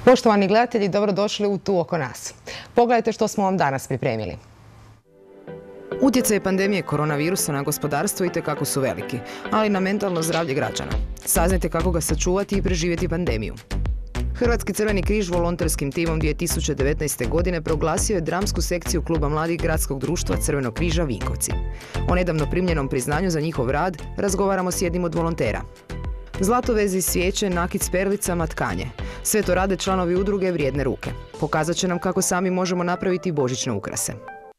Poštovani gledatelji, dobrodošli u Tu oko nas. Pogledajte što smo vam danas pripremili. Utjecaj pandemije koronavirusa na gospodarstvo itekako su veliki, ali i na mentalno zdravlje građana. Saznajte kako ga sačuvati i preživjeti pandemiju. Hrvatski Crveni križ volonterskim timom 2019. godine proglasio je dramsku sekciju Kluba mladih Gradskog društva Crvenog križa Vinkovci. O nedavno primljenom priznanju za njihov rad razgovaramo s jednim od volontera. Zlatovezi, svijeće, nakit s perlicama, tkanje. Sve to rade članovi udruge Vrijedne ruke. Pokazat će nam kako sami možemo napraviti božićne ukrase.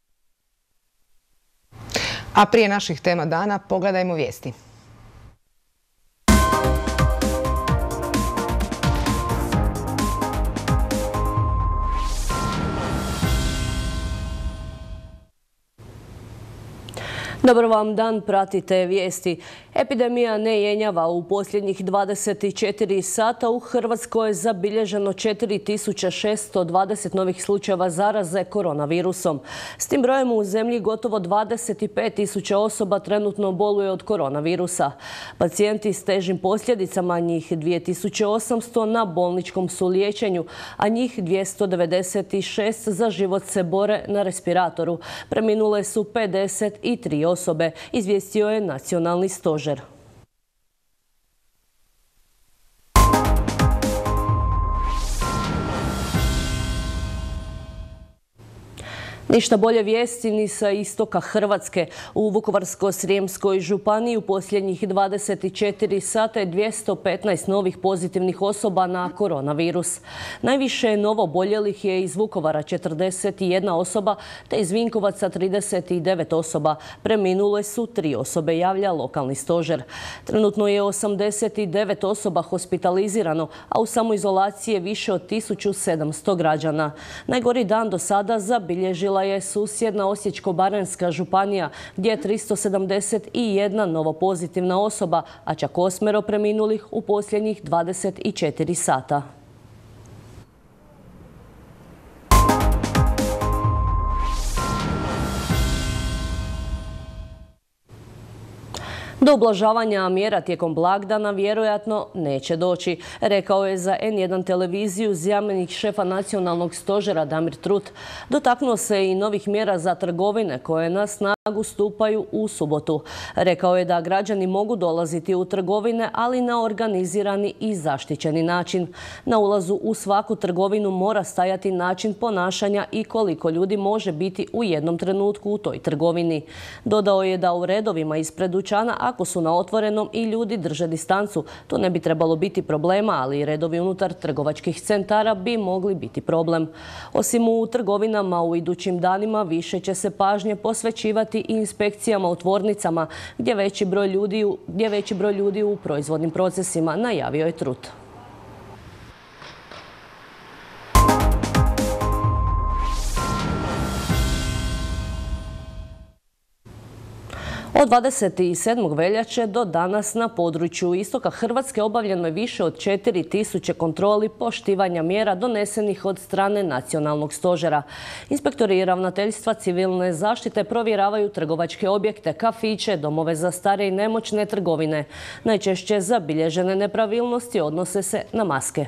A prije naših tema dana pogledajmo vijesti. Dobar vam dan, pratite vijesti. Epidemija ne jenjava. U posljednjih 24 sata u Hrvatskoj je zabilježeno 4620 novih slučajeva zaraze koronavirusom. S tim brojem u zemlji gotovo 25.000 osoba trenutno boluje od koronavirusa. Pacijenti s težim posljedicama, njih 2800 na bolničkom su liječenju, a njih 296 za život se bore na respiratoru. Preminule su 53 osobe, izvijestio je Nacionalni stožer. Ništa bolje vijesti ni sa istoka Hrvatske. U Vukovarsko-srijemskoj županiji u posljednjih 24 sata je 215 novih pozitivnih osoba na koronavirus. Najviše novo oboljelih je iz Vukovara 41 osoba, te iz Vinkovaca 39 osoba. Preminule su 3 osobe, javlja lokalni stožer. Trenutno je 89 osoba hospitalizirano, a u samoizolaciji je više od 1700 građana. Najgori dan do sada zabilježila je susjedna Osječko-baranjska županija, gdje je 371 novopozitivna osoba, a čak 8 preminulih u posljednjih 24 sata. Do ublažavanja mjera tijekom blagdana vjerojatno neće doći, rekao je za N1 televiziju zamjenik šefa nacionalnog stožera Damir Trut. Dotaknuo se i novih mjera za trgovine koje na snagu stupaju u subotu. Rekao je da građani mogu dolaziti u trgovine, ali na organizirani i zaštićeni način. Na ulazu u svaku trgovinu mora stajati način ponašanja i koliko ljudi može biti u jednom trenutku u toj trgovini. Dodao je da u redovima ispred dućana, ako su na otvorenom i ljudi drže distancu, to ne bi trebalo biti problema, ali i redovi unutar trgovačkih centara bi mogli biti problem. Osim u trgovinama, u idućim danima više će se pažnje posvećivati i inspekcijama u tvornicama, gdje veći broj ljudi u proizvodnim procesima, najavio je Trut. Od 27. veljače do danas na području istoka Hrvatske obavljeno je više od 4000 kontroli poštivanja mjera donesenih od strane Nacionalnog stožera. Inspektori i ravnateljstva civilne zaštite provjeravaju trgovačke objekte, kafiće, domove za stare i nemoćne, trgovine. Najčešće zabilježene nepravilnosti odnose se na maske.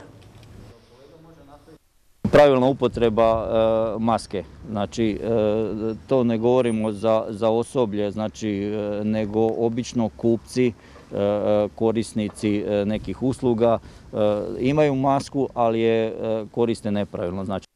Pravilna upotreba maske, znači to ne govorimo za osoblje, znači nego obično kupci, korisnici nekih usluga imaju masku, ali je koriste nepravilno. Znači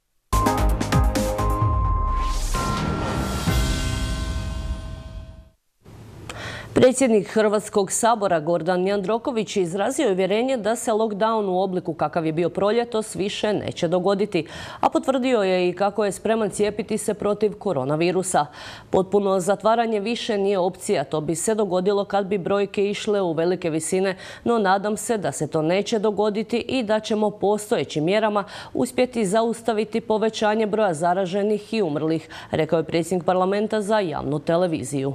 Predsjednik Hrvatskog sabora Gordan Jandroković izrazio je uvjerenje da se lockdown u obliku kakav je bio proljetos više neće dogoditi, a potvrdio je i kako je spreman cijepiti se protiv koronavirusa. Potpuno zatvaranje više nije opcija, to bi se dogodilo kad bi brojke išle u velike visine, no nadam se da se to neće dogoditi i da ćemo postojećim mjerama uspjeti zaustaviti povećanje broja zaraženih i umrlih, rekao je predsjednik parlamenta za javnu televiziju.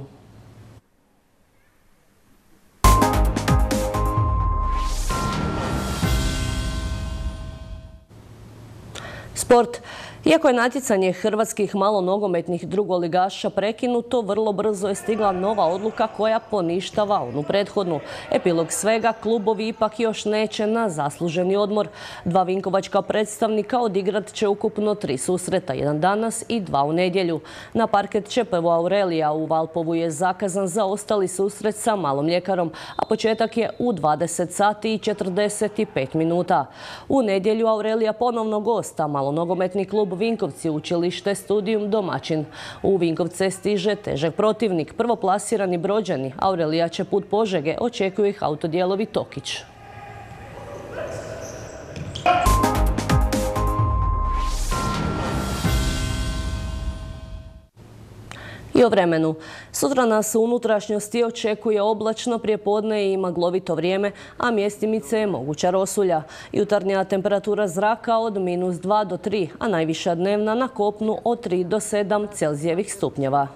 Sport. Iako je natjecanje hrvatskih malonogometnih drugoligaša prekinuto, vrlo brzo je stigla nova odluka koja poništava onu prethodnu. Epilog svega, klubovi ipak još neće na zasluženi odmor. 2 vinkovačka predstavnika odigrat će ukupno 3 susreta, jedan danas i 2 u nedjelju. Na parket će PV Aurelija u Valpovu je zakazan za ostali susret sa Malom Mljekarom, a početak je u 20 sati i 45 minuta. U nedjelju Aurelija ponovno gosta, malonogometni klub Vinkovci, učilište Studijum domaćin. U Vinkovce stiže težak protivnik, prvoplasirani Brođani. Aurelija će put Požege, očekuju ih Autodijelovi Tokić. I o vremenu. Sutra nas u unutrašnjosti očekuje oblačno prijepodne i maglovito vrijeme, a mjestimice je moguća rosulja. Jutarnja temperatura zraka od -2 do 3, a najviša dnevna na kopnu od 3 do 7 Celzijevih stupnjeva.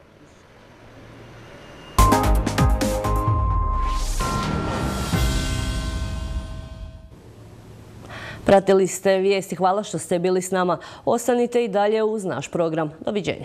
Pratili ste vijesti, hvala što ste bili s nama. Ostanite i dalje uz naš program. Doviđenja.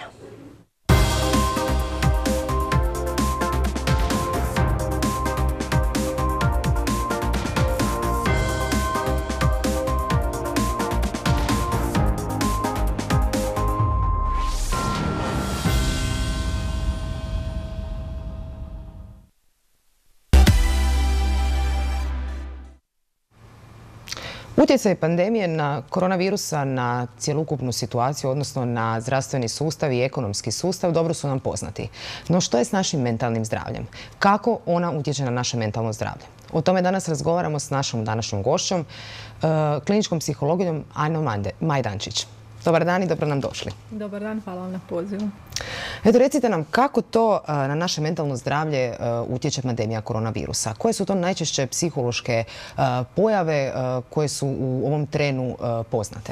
Utjecaj pandemije na koronavirusa na cjelokupnu situaciju, odnosno na zdravstveni sustav i ekonomski sustav, dobro su nam poznati. No što je s našim mentalnim zdravljem? Kako ona utječe na naše mentalno zdravlje? O tome danas razgovaramo s našom današnjom gošćom, kliničkom psihologijom Ajnom Majdančić. Dobar dan i dobro nam došli. Dobar dan, hvala vam na pozivu. Eto, recite nam kako to na naše mentalno zdravlje utječe pandemija koronavirusa? Koje su to najčešće psihološke pojave koje su u ovom trenu poznate?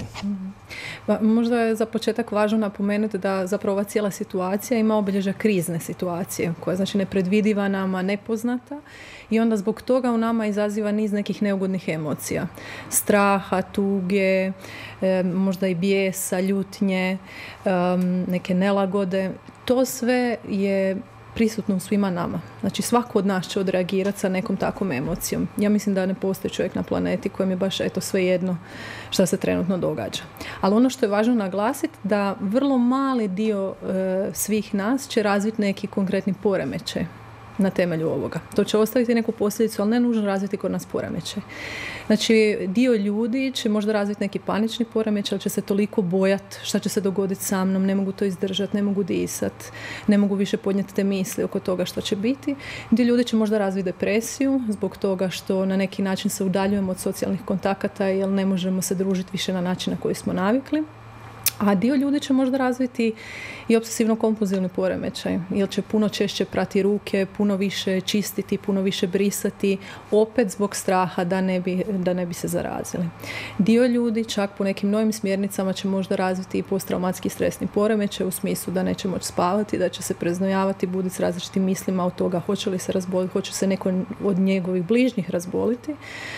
Možda je za početak važno napomenuti da zapravo ova cijela situacija ima obilježja krizne situacije, koja je znači nepredvidiva nama, nepoznata, i onda zbog toga u nama izaziva niz nekih neugodnih emocija. Straha, tuge, možda i bijesa, ljutnje, neke nelagode. To sve je prisutno u svima nama. Znači svako od nas će odreagirati sa nekom takvom emocijom. Ja mislim da ne postoji čovjek na planeti kojem je baš svejedno što se trenutno događa. Ali ono što je važno naglasiti da vrlo mali dio svih nas će razviti neki konkretni poremećaj na temelju ovoga. To će ostaviti neku posljedicu, ali ne nužno razviti kod nas poremećaj. Znači, dio ljudi će možda razviti neki panični poremećaj, ali će se toliko bojati šta će se dogoditi sa mnom, ne mogu to izdržati, ne mogu disati, ne mogu više podnijeti te misli oko toga što će biti. Dio ljudi će možda razviti depresiju zbog toga što na neki način se udaljujemo od socijalnih kontakata jer ne možemo se družiti više na način na koji smo navikli. A dio ljudi će možda razviti i obsesivno-kompulzivni poremećaj, jer će puno češće prati ruke, puno više čistiti, puno više brisati, opet zbog straha da ne bi se zarazili. Dio ljudi čak po nekim novim smjernicama će možda razviti i posttraumatski stresni poremećaj u smislu da neće moći spavati, da će se preznojavati, buditi s različitim mislima od toga hoće li se razboliti, hoće se neko od njegovih bližnjih razboliti.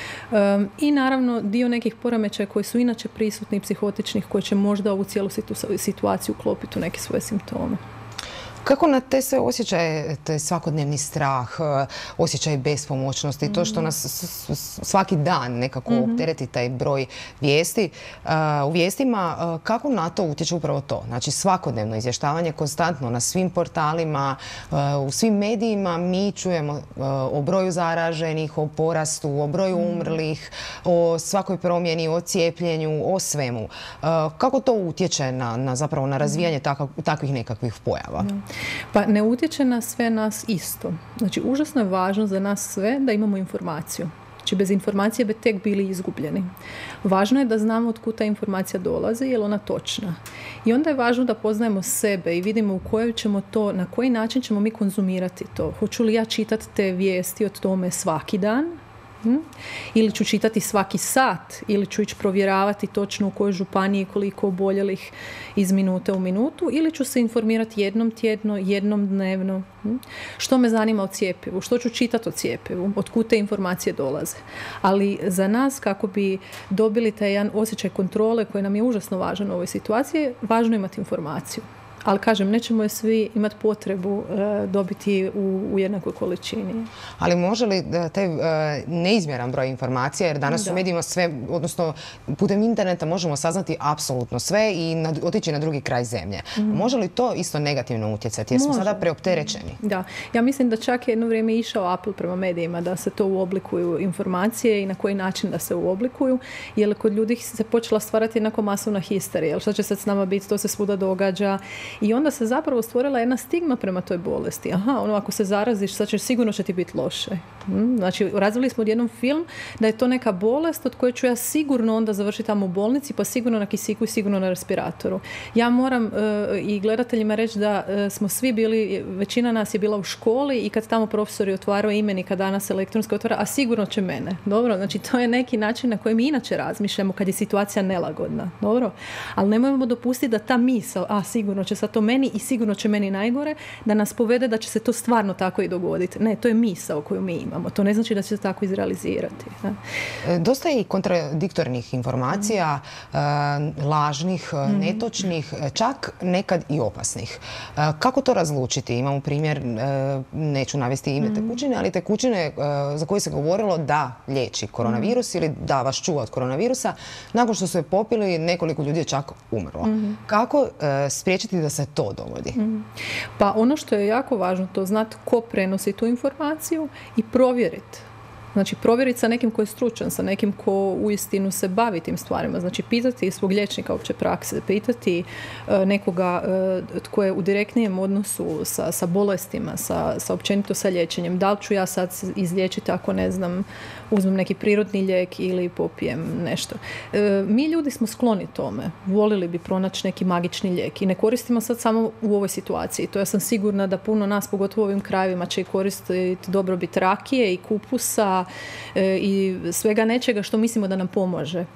I naravno dio nekih poremećaja koji su inače prisutni, psihotičnih, koji će možda u cijelu situaciju uklopiti u neke svoje simptome. Kako na te sve osjećaje, te svakodnevni strah, osjećaj bespomoćnosti, to što nas svaki dan nekako optereti taj broj vijesti, u vijestima, kako na to utječe upravo to? Znači svakodnevno izvještavanje konstantno na svim portalima, u svim medijima mi čujemo o broju zaraženih, o porastu, o broju umrlih, o svakoj promjeni, o cijepljenju, o svemu. Kako to utječe zapravo na razvijanje takvih nekakvih pojava? Pa ne utječe na sve nas isto. Znači, užasno je važno za nas sve da imamo informaciju. Znači, bez informacije bi tek bili izgubljeni. Važno je da znamo od kuda ta informacija dolazi, je li ona točna. I onda je važno da poznajemo sebe i vidimo na koji način ćemo mi konzumirati to. Hoću li ja čitati te vijesti o tome svaki dan, Ili ću čitati svaki sat, ili ću ići provjeravati točno u kojoj županiji koliko oboljelih iz minute u minutu, ili ću se informirati jednom tjedno, jednom dnevno. Što me zanima o cijepivu, što ću čitati o cijepivu, od kud te informacije dolaze. Ali za nas, kako bi dobili taj jedan osjećaj kontrole koji nam je užasno važan u ovoj situaciji, važno imati informaciju. Ali kažem, nećemo je svi imati potrebu dobiti u jednakoj količini. Ali može li taj neizmjeran broj informacija, jer danas u medijima sve, odnosno putem interneta možemo saznati apsolutno sve i otići na drugi kraj zemlje. Može li to isto negativno utjecati? Jer smo sada preopterećeni. Da. Ja mislim da čak je jedno vrijeme išao apel prema medijima da se to uoblikuju informacije i na koji način da se uoblikuju. Jer kod ljudi se počela stvarati jednako masovna histerija. Jel šta će sad s nama biti, to se svuda događa. I onda se zapravo stvorila jedna stigma prema toj bolesti. Ako se zaraziš, sad sigurno će ti biti loše. Znači, razvili smo odjednom film da je to neka bolest od koje ću ja sigurno onda završiti tamo u bolnici, pa sigurno na kisiku i sigurno na respiratoru. Ja moram i gledateljima reći da smo svi bili, većina nas je bila u školi i kad tamo profesori otvaraju imenika, danas elektronski otvara, a sigurno će mene. Dobro, znači to je neki način na koji mi inače razmišljamo kad je situacija nelagodna. Dobro, ali nemojmo dopustiti da ta misao, sigurno će sad to meni i sigurno će meni najgore, da nas povede da će se to stvarno tako i dogoditi. Ne, to je misao koju mi imamo. To ne znači da će se tako izrealizirati. Dosta je i kontradiktornih informacija, lažnih, netočnih, čak nekad i opasnih. Kako to razlučiti? Imamo primjer, neću navesti ime tekućine, ali tekućine za koje se govorilo da liječi koronavirus ili da vas čuva od koronavirusa, nakon što su je popili, nekoliko ljudi je čak umrlo. Kako spriječiti da se to dogodi? Pa ono što je jako važno, to znati ko prenosi tu informaciju i provjeriti. Znači, provjeriti sa nekim ko je stručan, sa nekim ko uistinu se bavi tim stvarima. Znači, pitati svog liječnika opće prakse, pitati nekoga tko je u direktnijem odnosu sa bolestima, sa općenito sa liječenjem. Da li ću ja sad izliječiti ako, ne znam, uzmem neki prirodni lijek ili popijem nešto. Mi ljudi smo skloni tome. Volili bi pronaći neki magični lijek i ne koristimo sad samo u ovoj situaciji. To ja sam sigurna da puno nas, pogotovo u ovim krajevima, će koristiti dobrobit rakije i kupusa i svega nečega što mislimo da nam pomože.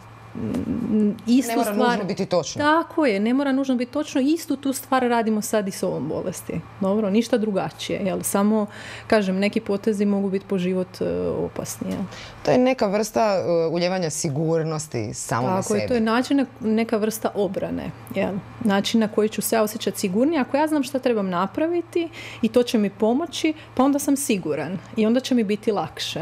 Ne mora nužno biti točno. Tako je, ne mora nužno biti točno. Istu tu stvar radimo sad i s ovom bolesti. Dobro, ništa drugačije. Jel? Samo, kažem, neki potezi mogu biti po život opasni. Jel? To je neka vrsta uljevanja sigurnosti samome sebi. Tako je, to je način, neka vrsta obrane. Jel? Način na koji ću se ja osjećati sigurnije. Ako ja znam šta trebam napraviti i to će mi pomoći, pa onda sam siguran i onda će mi biti lakše.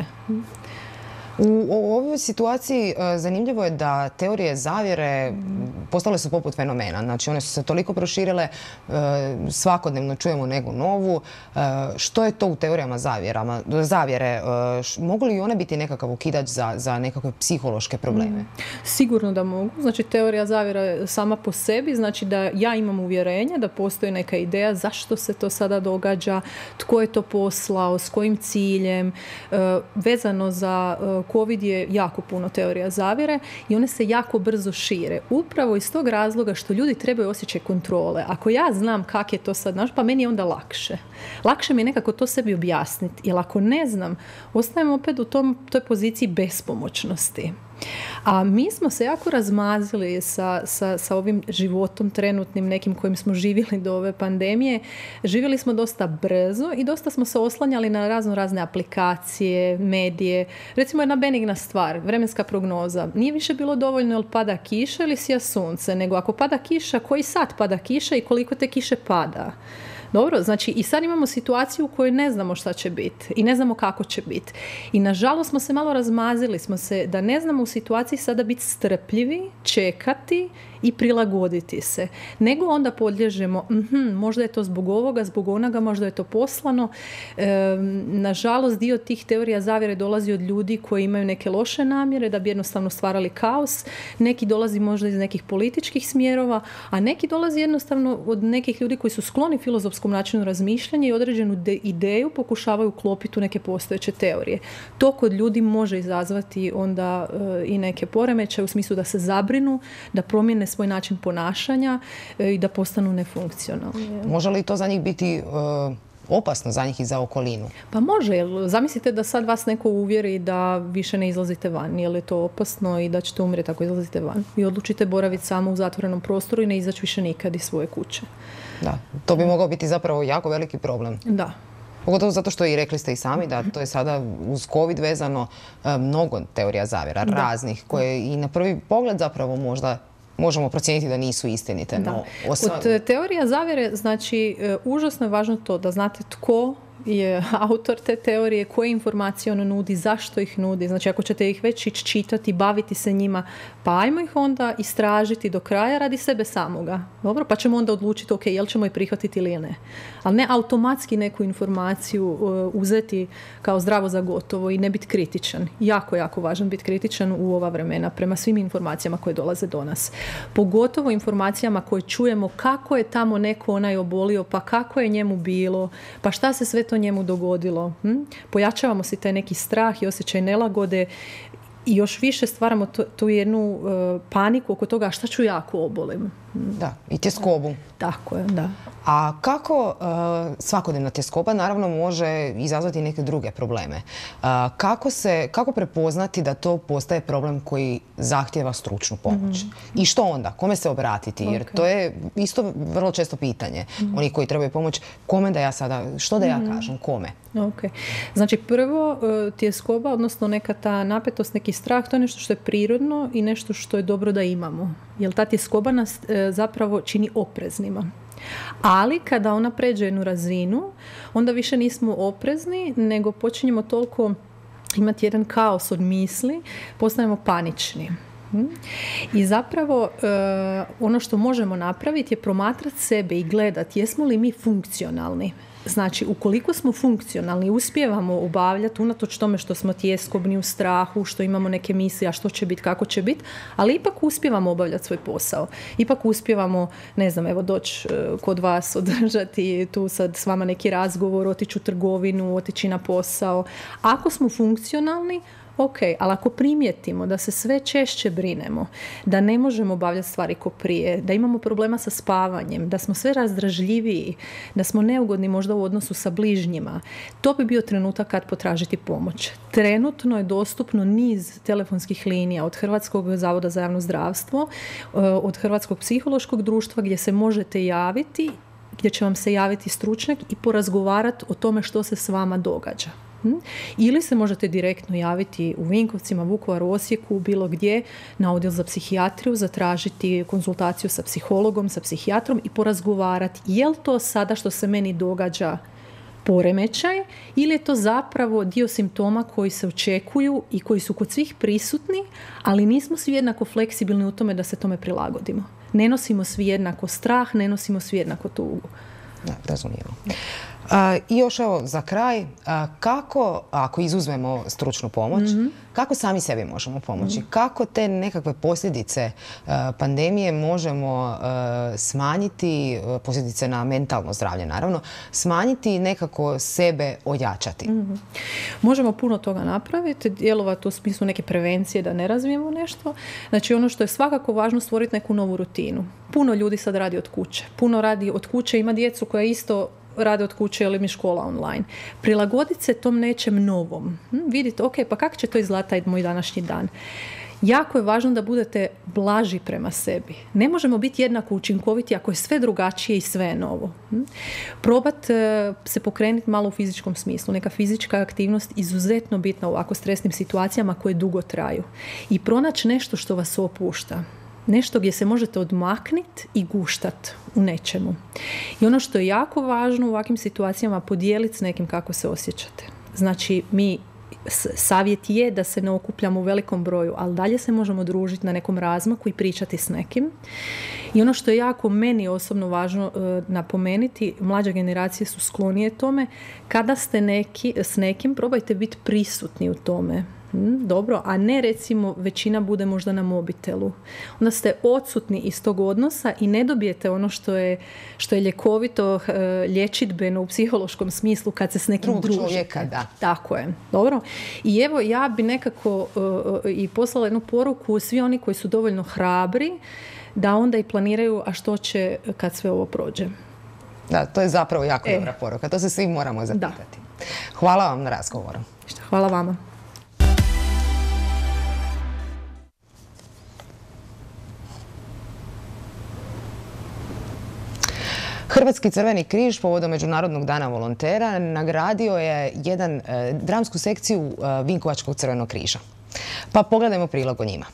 U ovoj situaciji zanimljivo je da teorije zavjere postale su poput fenomena. Znači, one su se toliko proširile, svakodnevno čujemo neku novu. Što je to u teorijama zavjere? Mogu li one biti nekakav okidač za nekakve psihološke probleme? Sigurno da mogu. Znači, teorija zavjera je sama po sebi. Znači, da ja imam uvjerenje da postoji neka ideja zašto se to sada događa, tko je to poslao, s kojim ciljem. Vezano za COVID je jako puno teorija zavjere i one se jako brzo šire. Upravo iz tog razloga što ljudi trebaju osjećaj kontrole. Ako ja znam kak je to sad naš, pa meni je onda lakše. Lakše mi je nekako to sebi objasniti. Jer ako ne znam, ostajem opet u toj poziciji bespomoćnosti. A mi smo se jako razmazili sa ovim životom trenutnim nekim kojim smo živjeli do ove pandemije. Živjeli smo dosta brzo i dosta smo se oslanjali na razne aplikacije, medije. Recimo jedna benigna stvar, vremenska prognoza. Nije više bilo dovoljno jel pada kiša ili sija sunce, nego ako pada kiša, koji sat pada kiša i koliko te kiše pada. Dobro, znači i sad imamo situaciju u kojoj ne znamo šta će biti i ne znamo kako će biti. I nažalost smo se malo razmazili, da ne znamo u situaciji sada biti strpljivi, čekati i prilagoditi se. Nego onda podliježemo, možda je to zbog ovoga, zbog onoga, možda je to poslano. Nažalost, dio tih teorija zavjere dolazi od ljudi koji imaju neke loše namjere da bi jednostavno stvarali kaos. Neki dolazi možda iz nekih političkih smjerova, a neki dolazi jednostavno od nekih ljudi koji su skloni filozofskom načinu razmišljanja i određenu ideju pokušavaju uklopiti u neke postojeće teorije. To kod ljudi može izazvati onda i neke poremećaje u smislu da se zabrinu, da promijene svoj način ponašanja i da postanu nefunkcionalni. Može li to za njih biti opasno za njih i za okolinu? Pa može, jer zamislite da sad vas neko uvjeri da više ne izlazite van, je li to opasno i da ćete umrijeti ako izlazite van. I odlučite boraviti samo u zatvorenom prostoru i ne izaći više nikad iz svoje kuće. Da, to bi mogao biti zapravo jako veliki problem. Da. Pogotovo zato što i rekli ste i sami da to je sada uz COVID vezano mnogo teorija zavjera, raznih, koje i na prvi pogled zapravo možda možemo procijeniti da nisu istinite. Da. Kod teorija zavjere, znači, užasno je važno to da znate tko je autor te teorije, koje informacije on nudi, zašto ih nudi. Znači, ako ćete ih već ići čitati, baviti se njima, pa ajmo ih onda istražiti do kraja radi sebe samoga. Dobro? Pa ćemo onda odlučiti, ok, jel ćemo je prihvatiti ili ne. Ali ne automatski neku informaciju uzeti kao zdravo za gotovo i ne biti kritičan. Jako, jako važno biti kritičan u ova vremena prema svim informacijama koje dolaze do nas. Pogotovo informacijama koje čujemo kako je tamo neko onaj obolio, pa kako je njemu bilo, pa šta se sve to njemu dogodilo. Pojačavamo si taj neki strah i osjećaj nelagode i još više stvaramo tu jednu paniku oko toga šta ću ja ako obolim. Da, i tjeskobu. Tako je, da. A kako svakodnevna tjeskoba naravno može izazvati neke druge probleme? Kako prepoznati da to postaje problem koji zahtijeva stručnu pomoć? I što onda? Kome se obratiti? Jer to je isto vrlo često pitanje. Oni koji trebaju pomoć, kome da ja sada, što da ja kažem, kome? Okay. Znači, prvo, tjeskoba, odnosno neka ta napetost, neki strah, to je nešto što je prirodno i nešto što je dobro da imamo. Jer ta tjeskoba nas zapravo čini opreznima. Ali kada ona pređe jednu razinu, onda više nismo oprezni, nego počinjemo toliko imati jedan kaos od misli, postajemo panični. I zapravo ono što možemo napraviti je promatrati sebe i gledati jesmo li mi funkcionalni. Znači, ukoliko smo funkcionalni, uspijevamo obavljati unatoč tome što smo tjeskobni u strahu, što imamo neke misli, a što će biti, kako će biti, ali ipak uspijevamo obavljati svoj posao. Ipak uspijevamo, ne znam, evo doći kod vas, održati tu sad s vama neki razgovor, otići u trgovinu, otići na posao. Ako smo funkcionalni, ok, ali ako primijetimo da se sve češće brinemo, da ne možemo obavljati stvari ko prije, da imamo problema sa spavanjem, da smo sve razdražljiviji, da smo neugodni možda u odnosu sa bližnjima, to bi bio trenutak kad potražiti pomoć. Trenutno je dostupno niz telefonskih linija od Hrvatskog zavoda za javno zdravstvo, od Hrvatskog psihološkog društva gdje se možete javiti, gdje će vam se javiti stručnjak i porazgovarati o tome što se s vama događa. Ili se možete direktno javiti u Vinkovcima, Vukovaru, Osijeku, bilo gdje na odjel za psihijatriju, zatražiti konzultaciju sa psihologom, sa psihijatrom i porazgovarati je li to sada što se meni događa poremećaj ili je to zapravo dio simptoma koji se očekuju i koji su kod svih prisutni, ali nismo svi jednako fleksibilni u tome da se tome prilagodimo. Ne nosimo svi jednako strah, ne nosimo svi jednako tugu. Da, razumijemo. I još evo za kraj, kako, ako izuzmemo stručnu pomoć, kako sami sebi možemo pomoći? Kako te nekakve posljedice pandemije možemo smanjiti, posljedice na mentalno zdravlje naravno, smanjiti i nekako sebe ojačati? Možemo puno toga napraviti, djelovati u smislu neke prevencije da ne razvijemo nešto. Znači ono što je svakako važno, stvoriti neku novu rutinu. Puno ljudi sad radi od kuće. Puno radi od kuće, ima djecu koja isto rade od kuće ili mi škola online. Prilagoditi se tom nečem novom. Vidite, ok, pa kako će to izgledati taj moj današnji dan? Jako je važno da budete blaži prema sebi. Ne možemo biti jednako učinkoviti ako je sve drugačije i sve novo. Probati se pokrenuti malo u fizičkom smislu. Neka fizička aktivnost izuzetno bitna u ovako stresnim situacijama koje dugo traju. I pronaći nešto što vas opušta. Nešto gdje se možete odmakniti i guštati u nečemu. I ono što je jako važno u ovakvim situacijama, podijeliti s nekim kako se osjećate. Znači, savjet je da se ne okupljamo u velikom broju, ali dalje se možemo družiti na nekom razmaku i pričati s nekim. I ono što je jako meni osobno važno napomenuti, mlađe generacije su sklonije tome, kada ste s nekim, probajte biti prisutni u tome. Dobro, a ne recimo većina bude možda na mobitelu. Onda ste odsutni iz tog odnosa i ne dobijete ono što je ljekovito, liječidbeno u psihološkom smislu kad se s nekim druži. Čovjeka, da. Tako je. Dobro. I evo, ja bi nekako i poslala jednu poruku svi oni koji su dovoljno hrabri da onda i planiraju a što će kad sve ovo prođe. Da, to je zapravo jako dobra poruka. To se svi moramo zapitati. Hvala vam na razgovoru. Hvala vama. Hrvatski Crveni križ povodom Međunarodnog dana volontera nagradio je dramsku sekciju Vinkovačkog Crvenog križa. Pa pogledajmo prilog o njima.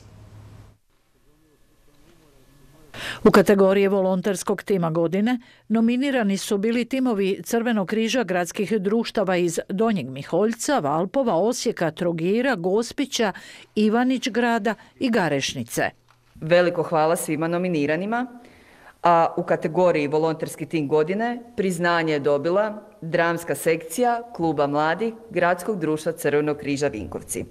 U kategoriji volonterskog tima godine nominirani su bili timovi Crvenog križa gradskih društava iz Donjeg Miholjca, Valpova, Osijeka, Trogira, Gospića, Ivanić-grada i Garešnice. Veliko hvala svima nominiranima, a u kategoriji volonterski tim godine priznanje je dobila dramska sekcija Kluba mladih Gradskog društva Crvenog križa Vinkovci.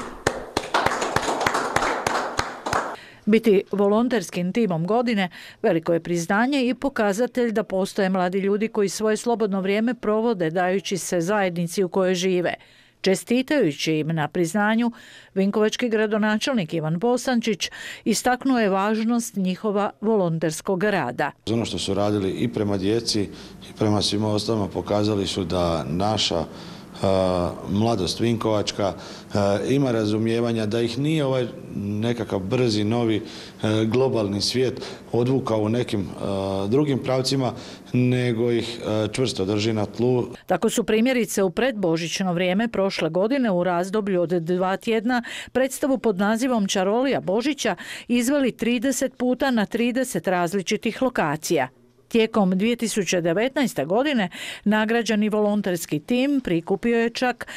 Biti volonterskim timom godine veliko je priznanje i pokazatelj da postoje mladi ljudi koji svoje slobodno vrijeme provode dajući se zajednici u kojoj žive. Čestitajući im na priznanju, vinkovački gradonačelnik Ivan Bosančić istaknuo je važnost njihova volonterskog rada. Ono što su radili i prema djeci i prema svima ostalima pokazali su da naša mladost vinkovačka ima razumijevanja da ih nije ovaj nekakav brzi, novi globalni svijet odvukao u nekim drugim pravcima, nego ih čvrsto drži na tlu. Tako su primjerice u predbožićno vrijeme prošle godine u razdoblju od 2 tjedna predstavu pod nazivom Čarolija Božića izveli 30 puta na 30 različitih lokacija. Tijekom 2019. godine nagrađeni volonterski tim prikupio je čak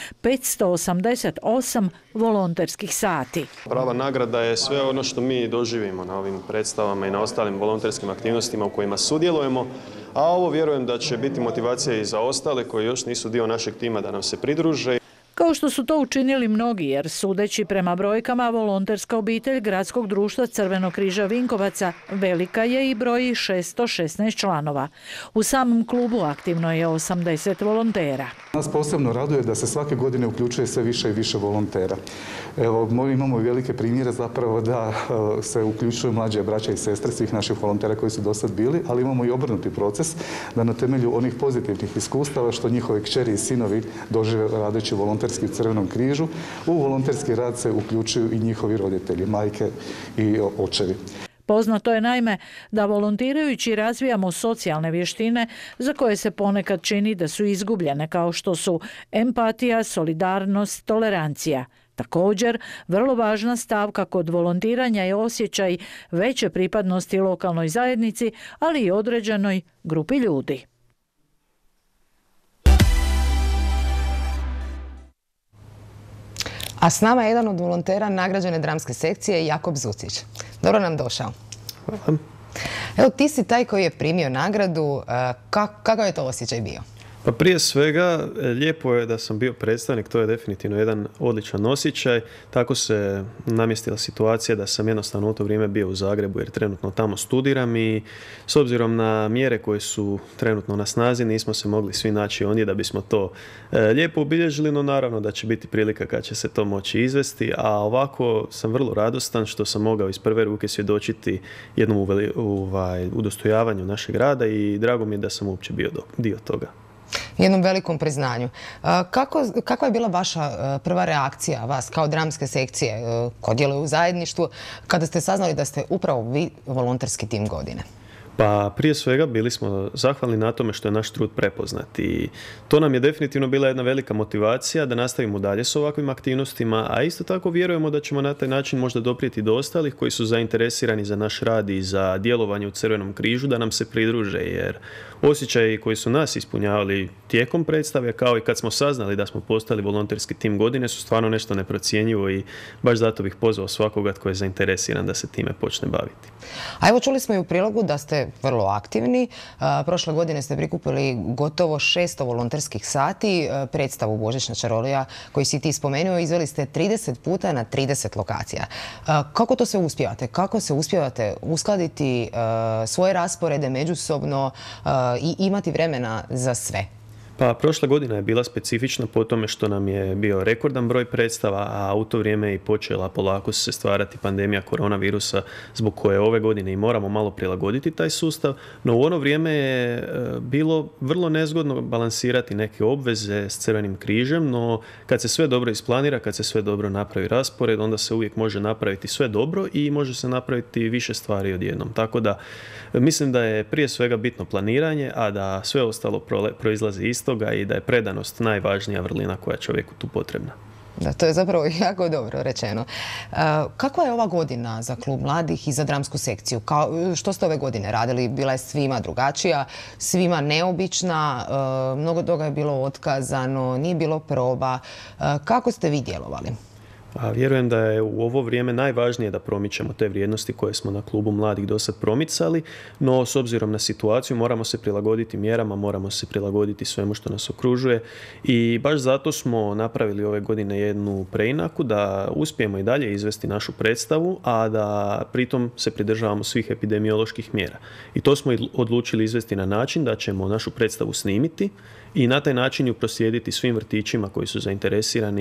588 volonterskih sati. Prava nagrada je sve ono što mi doživimo na ovim predstavama i na ostalim volonterskim aktivnostima u kojima sudjelujemo, a ovo vjerujem da će biti motivacija i za ostale koji još nisu dio našeg tima da nam se pridruže. Kao što su to učinili mnogi, jer sudeći prema brojkama, volonterska obitelj Gradskog društva Crvenog križa Vinkovaca velika je i broji 616 članova. U samom klubu aktivno je 80 volontera. Nas posebno raduje da se svake godine uključuje sve više i više volontera. Evo, imamo velike primjere zapravo da se uključuju mlađe braća i sestre svih naših volontera koji su do sad bili, ali imamo i obrnuti proces da na temelju onih pozitivnih iskustava što njihove kćeri i sinovi dožive radeći volonterski u Crvenom križu, u volonterski rad se uključuju i njihovi roditelji, majke i očevi. Poznato je naime da volontirajući razvijamo socijalne vještine za koje se ponekad čini da su izgubljene, kao što su empatija, solidarnost, tolerancija. Također, vrlo važna stavka kod volontiranja je osjećaj veće pripadnosti lokalnoj zajednici, ali i određenoj grupi ljudi. A s nama je jedan od volontera nagrađene dramske sekcije, Jakob Zucić. Dobro nam došao. Hvala. Evo, ti si taj koji je primio nagradu. Kakav je to osjećaj bio? Pa prije svega, lijepo je da sam bio predstavnik, to je definitivno jedan odličan osjećaj. Tako se namjestila situacija da sam jednostavno u to vrijeme bio u Zagrebu jer trenutno tamo studiram i s obzirom na mjere koje su trenutno na snazi nismo se mogli svi naći ondje da bismo to lijepo obilježili, no naravno da će biti prilika kad će se to moći izvesti, a ovako sam vrlo radostan što sam mogao iz prve ruke svjedočiti jednom udostojavanju našeg rada i drago mi je da sam uopće bio dio toga. Jednom velikom priznanju. Kakva je bila vaša prva reakcija, vas kao dramske sekcije koja djeluje u zajedništvu, kada ste saznali da ste upravo vi volonterski tim godine? Pa prije svega bili smo zahvalni na tome što je naš trud prepoznat i to nam je definitivno bila jedna velika motivacija da nastavimo dalje s ovakvim aktivnostima, a isto tako vjerujemo da ćemo na taj način možda doprijeti do ostalih koji su zainteresirani za naš rad i za djelovanje u Crvenom križu da nam se pridruže, jer osjećaji koji su nas ispunjavali tijekom predstave kao i kad smo saznali da smo postali volonterski tim godine su stvarno nešto neprocjenjivo i baš zato bih pozvao svakoga tko je zainteresiran da se time počne baviti. A evo, čuli smo i u prilogu da ste vrlo aktivni. Prošle godine ste prikupili gotovo 600 volonterskih sati. Predstavu Božićna čarolija koju si ti spomenuo izveli ste 30 puta na 30 lokacija. Kako to se uspijevate? Kako se uspijevate uskladiti svoje rasporede međusobno i imati vremena za sve? Pa prošla godina je bila specifična po tome što nam je bio rekordan broj predstava, a u to vrijeme je i počela polako se stvarati pandemija koronavirusa zbog koje ove godine i moramo malo prilagoditi taj sustav, no u ono vrijeme je bilo vrlo nezgodno balansirati neke obveze s Crvenim križem, no kad se sve dobro isplanira, kad se sve dobro napravi raspored, onda se uvijek može napraviti sve dobro i može se napraviti više stvari odjednom. Tako da mislim da je prije svega bitno planiranje, a da sve ostalo proizlazi iz toga i da je predanost najvažnija vrlina koja je čovjeku tu potrebna. Da, to je zapravo jako dobro rečeno. Kakva je ova godina za klub mladih i za dramsku sekciju? Što ste ove godine radili? Bila je svima drugačija, svima neobična, mnogo toga je bilo otkazano, nije bilo proba. Kako ste vi djelovali? A vjerujem da je u ovo vrijeme najvažnije da promičemo te vrijednosti koje smo na klubu mladih do sad promicali, no s obzirom na situaciju moramo se prilagoditi mjerama, moramo se prilagoditi svemu što nas okružuje i baš zato smo napravili ove godine jednu preinaku da uspijemo i dalje izvesti našu predstavu, a da pritom se pridržavamo svih epidemioloških mjera. I to smo odlučili izvesti na način da ćemo našu predstavu snimiti i na taj način ju proslijediti svim vrtićima koji su zainteresirani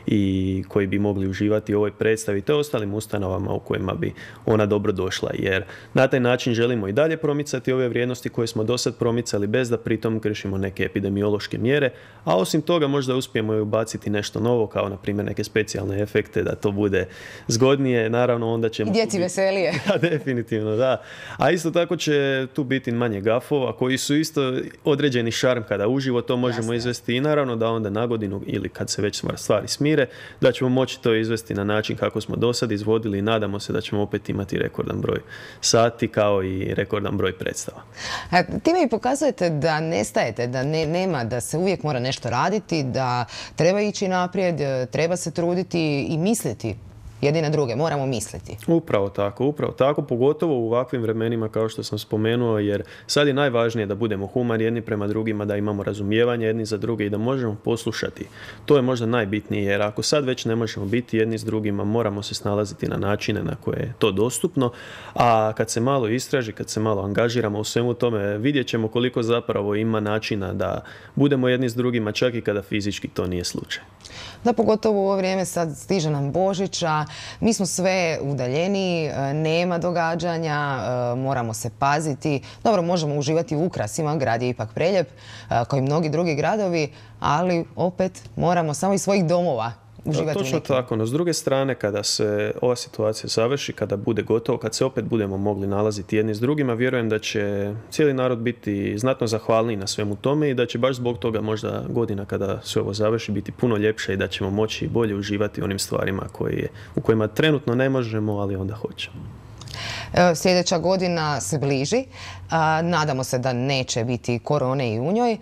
i koji bi mogli uživati u ovoj predstavi te ostalim ustanovama u kojima bi ona dobro došla. Jer na taj način želimo i dalje promicati ove vrijednosti koje smo do sad promicali bez da pritom kršimo neke epidemiološke mjere, a osim toga možda uspijemo i ubaciti nešto novo kao na primjer neke specijalne efekte da to bude zgodnije. Naravno onda ćemo... I djeci veselije. Da, definitivno, da. A isto tako će tu biti manje gafova koji su isto određeni šarm kada uživo to možemo izvesti i naravno da onda na godinu ili kad se već stvari smire, da ćemo moći to izvesti na način kako smo do sad izvodili i nadamo se da ćemo opet imati rekordan broj sati kao i rekordan broj predstava. Time i pokazujete da nestajete, da nema, da se uvijek mora nešto raditi, da treba ići naprijed, treba se truditi i misliti jedni na druge, moramo misliti. Upravo tako, pogotovo u ovakvim vremenima kao što sam spomenuo, jer sad je najvažnije da budemo humani jedni prema drugima, da imamo razumijevanje jedni za druge i da možemo poslušati. To je možda najbitnije, jer ako sad već ne možemo biti jedni s drugima, moramo se snalaziti na načine na koje je to dostupno, a kad se malo istraži, kad se malo angažiramo u svemu tome, vidjet ćemo koliko zapravo ima načina da budemo jedni s drugima, čak i kada fizički to nije slučaj. Da, pogotovo u ovo vrijeme sad stiže nam Božića, mi smo sve udaljeniji, nema događanja, moramo se paziti. Dobro, možemo uživati u ukrasima, grad je ipak preljep, kao i mnogi drugi gradovi, ali opet moramo samo iz svojih domova uživati. Točno tako, no s druge strane kada se ova situacija završi, kada bude gotovo, kad se opet budemo mogli nalaziti jedni s drugima, vjerujem da će cijeli narod biti znatno zahvalniji na svemu tome i da će baš zbog toga možda godina kada sve ovo završi biti puno ljepša i da ćemo moći bolje uživati onim stvarima u kojima trenutno ne možemo, ali onda hoćemo. Sljedeća godina se bliži. Nadamo se da neće biti korone i u njoj.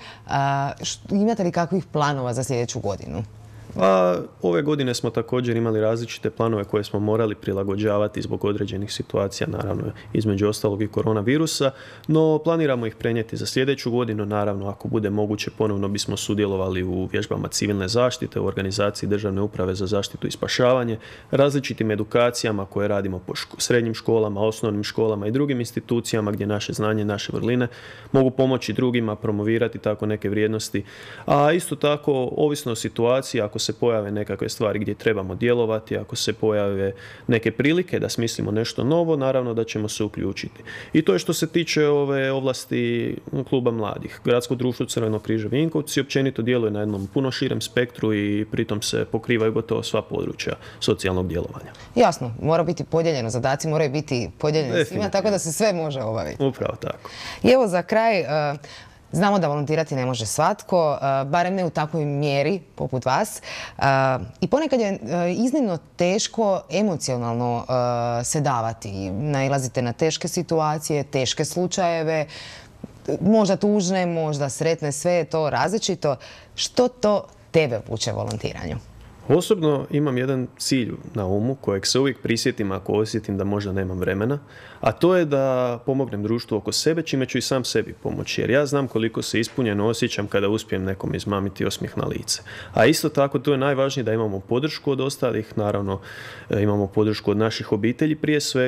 Imate li kakvih planova za sljedeću godinu? A ove godine smo također imali različite planove koje smo morali prilagođavati zbog određenih situacija, naravno između ostalog i koronavirusa, no planiramo ih prenijeti za sljedeću godinu. Naravno, ako bude moguće, ponovno bismo sudjelovali u vježbama civilne zaštite, u organizaciji Državne uprave za zaštitu i spašavanje, različitim edukacijama koje radimo po srednjim školama, osnovnim školama i drugim institucijama gdje naše znanje, naše vrline mogu pomoći drugima promovirati tako neke vrijednosti. A isto tako, ovisno o situaciji, ako se pojave nekakve stvari gdje trebamo djelovati, ako se pojave neke prilike da smislimo nešto novo, naravno da ćemo se uključiti. I to je što se tiče ove ovlasti kluba mladih. Gradsko društvo Crvenog križa Vinkovci općenito djeluje na jednom puno širem spektru i pritom se pokrivaju gotovo sva područja socijalnog djelovanja. Jasno, mora biti podijeljeno, zadaci moraju biti podijeljeni svima, tako da se sve može obaviti. Upravo tako. I evo za kraj, znamo da volontirati ne može svatko, barem ne u takvoj mjeri poput vas. I ponekad je iznimno teško emocionalno se davati. Nailazite na teške situacije, teške slučajeve, možda tužne, možda sretne, sve je to različito. Što to tebe vuče volontiranju? Osobno imam jedan cilj na umu kojeg se uvijek prisjetim ako osjetim da možda nemam vremena, a to je da pomognem društvu oko sebe, čime ću i sam sebi pomoći. Jer ja znam koliko se ispunjeno osjećam kada uspijem nekom izmamiti osmijeh na lice. A isto tako tu je najvažnije da imamo podršku od ostalih, naravno imamo podršku od naših obitelji prije svega,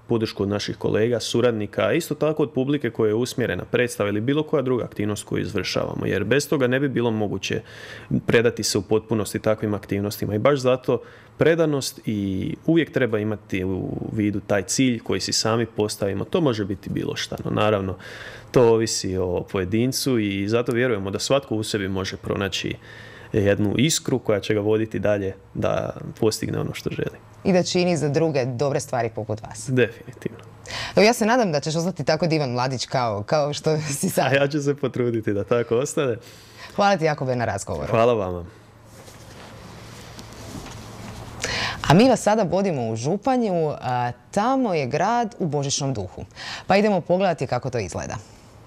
podršku od naših kolega, suradnika, a isto tako od publike koja je usmjerena, predstava ili bilo koja druga aktivnost koju izvršavamo. Jer bez toga ne bi bilo moguće predati se u potpunosti takvim aktivnostima. I baš zato predanost i uvijek treba imati u vidu taj cilj koji si sami postavimo. To može biti bilo šta, no naravno to ovisi o pojedincu i zato vjerujemo da svatko u sebi može pronaći jednu iskru koja će ga voditi dalje da postigne ono što želi. I da čini za druge dobre stvari poput vas. Definitivno. Evo, ja se nadam da ćeš ostati tako divan mladić kao što si sad. A ja ću se potruditi da tako ostane. Hvala ti, Jakube, na razgovoru. Hvala vama. A mi vas sada vodimo u Županju, tamo je grad u božićnom duhu. Pa idemo pogledati kako to izgleda.